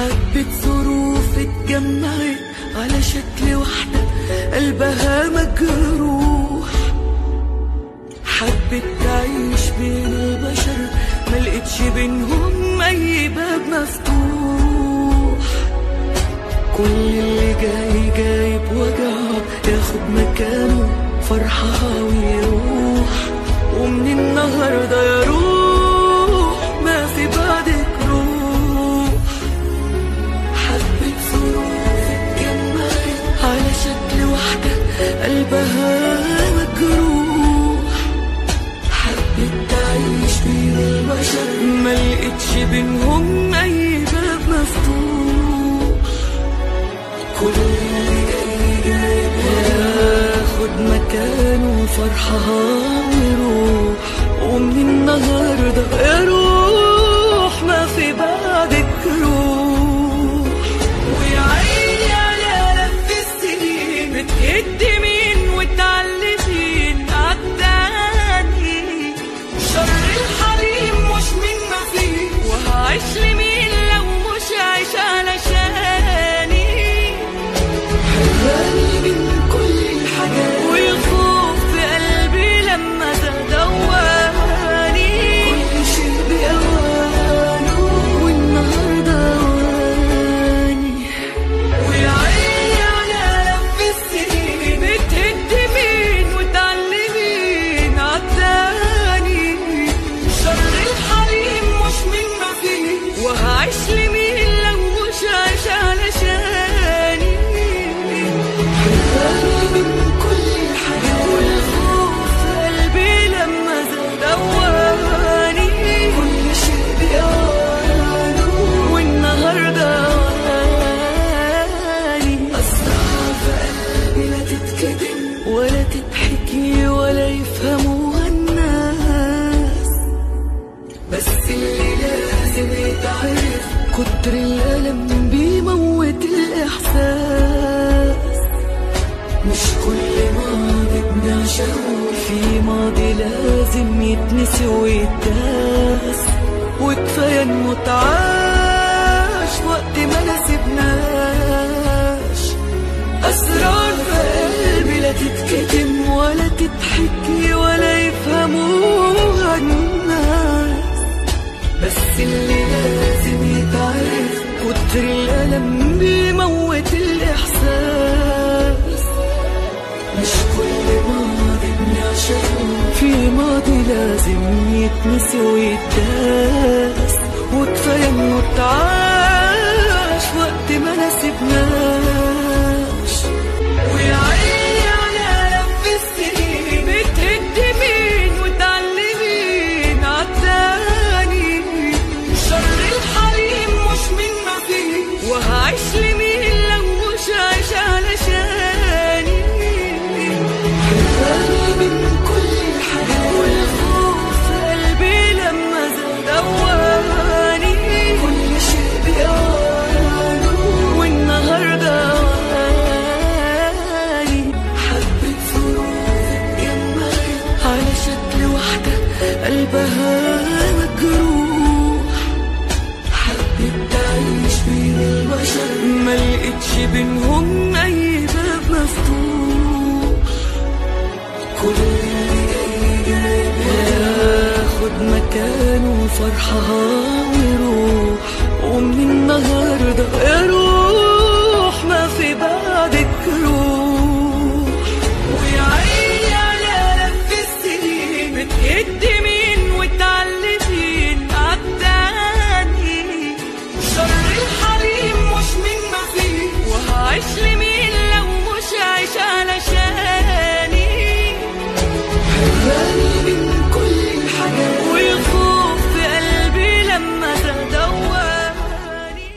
حبة ظروف اتجمعت على شكل واحدة قلبها مجروح، حبت تعيش بين البشر ملقتش بينهم أي باب مفتوح. كل اللي جاي جايب وجعه ياخد مكانه فرحها ويروح، ومن النهارده يا روح ما في بعدك روح. حبة ظروف اتجمعت على شكل واحدة قلبها مجروح، حبت تعيش بين البشر ملقتش بينهم أي باب مفتوح. كل اللي جاي جايب ياخد مكانه فرحها ويروح، ومن النهارده يا روح ما في بعدك روح. ويا عيني على لف السنين بتقدمين وتعلمين عالتاني، شر الحريم مش من ما فيه، وهعيش لمين لو مش عايش علشاني. حراني من كل الحاجات والخوف في قلبي لما تدواني، كل شيء بأوانه والنهارده أواني. ويا عيني على لف السنين بتهدمين وتعلمين عالتاني، شر الحريم مش من ما فيه، وهعيش لمين لو مش عايش علشاني. حراني من كل الحاجات والخوف في قلبي لما زاد أواني، كل شيء بأوانه والنهارده أواني. أسرار في قلبي لا تتكتم ولا تتحكي ولا يفهموها الناس، بس اللي لازم يتعرف كتر الألم بيموت الإحساس. مش كل ماضي بنعشقه في ماضي لازم يتنسي ويتداس، وكفاية انه اتعاش وقت ما نسيبناش. أسرار في قلبي لا تتكتم ولا تتحكي ولا يفهموها الناس، بس اللي لازم يتعرف كتر الألم بيموت الإحساس. مش كل ماضي بنعشقه في ماضي لازم يتنسي ويتداس، وكفاية انه اتعاش وقت ما نسيبناش. ويا عيني على لف السنين بتهدمين وتعلمين عالتاني، شر الحريم مش من ما فيه، وهعيش لمين لو مش عايش علشاني. حراني من كل الحاجات والخوف في قلبي لما زاد أواني، كل شيء بأوانه والنهارده أواني. حبة ظروف اتجمعت على شكل واحدة قلبها مجروح، حبت تعيش بين البشر ملقتش بينهم أي باب مفتوح. كل اللي جاي جايب ياخد مكانه فرحها ويروح، ومن النهارده يا روح ما في بعدك روح. ويا عيني على لف السنين بتقدمين وتعلمين عالتاني، شر الحريم مش من ما فيه، وهعيش لمين